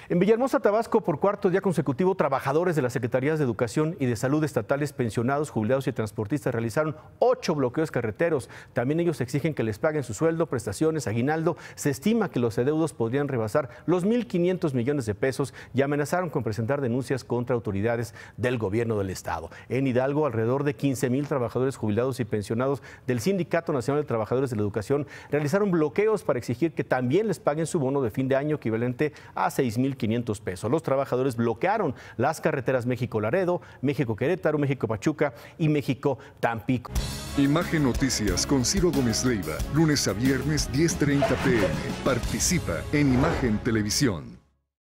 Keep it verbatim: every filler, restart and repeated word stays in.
En Villahermosa, Tabasco, por cuarto día consecutivo, trabajadores de las Secretarías de Educación y de Salud estatales, pensionados, jubilados y transportistas realizaron ocho bloqueos carreteros. También ellos exigen que les paguen su sueldo, prestaciones, aguinaldo. Se estima que los adeudos podrían rebasar los mil quinientos millones de pesos y amenazaron con presentar denuncias contra autoridades del gobierno del estado. En Hidalgo, alrededor de quince mil trabajadores jubilados y pensionados del Sindicato Nacional de Trabajadores de la Educación realizaron bloqueos para exigir que también les paguen su bono de fin de año equivalente a seis mil quinientos pesos. Los trabajadores bloquearon las carreteras México-Laredo, México-Querétaro, México-Pachuca y México-Tampico. Imagen Noticias con Ciro Gómez Leiva, lunes a viernes diez treinta p m Participa en Imagen Televisión.